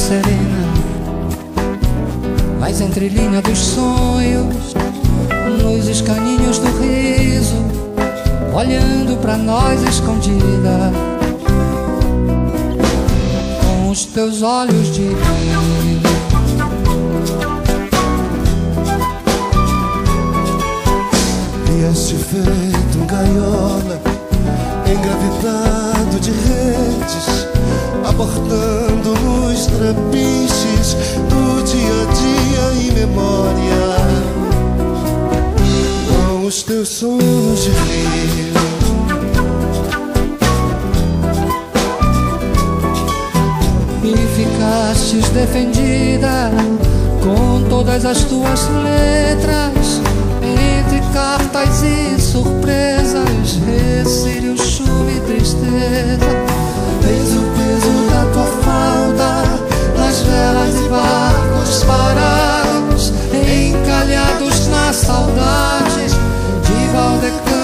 serena, nas entrelinhas dos sonhos, nos escaninhos do riso, olhando pra nós escondida, com os teus olhos de brilho. Vieste feito um gaiola, engravidado de redes, abortando nos trapiches do dia a dia e memória, com os teus sons de rio. E ficastes defendida com todas as tuas letras, entre cartas e surpresas, recílio, chuva e tristeza. Eis o peso da tua falda nas velas e barcos parados, encalhados na saudade de Valdecano.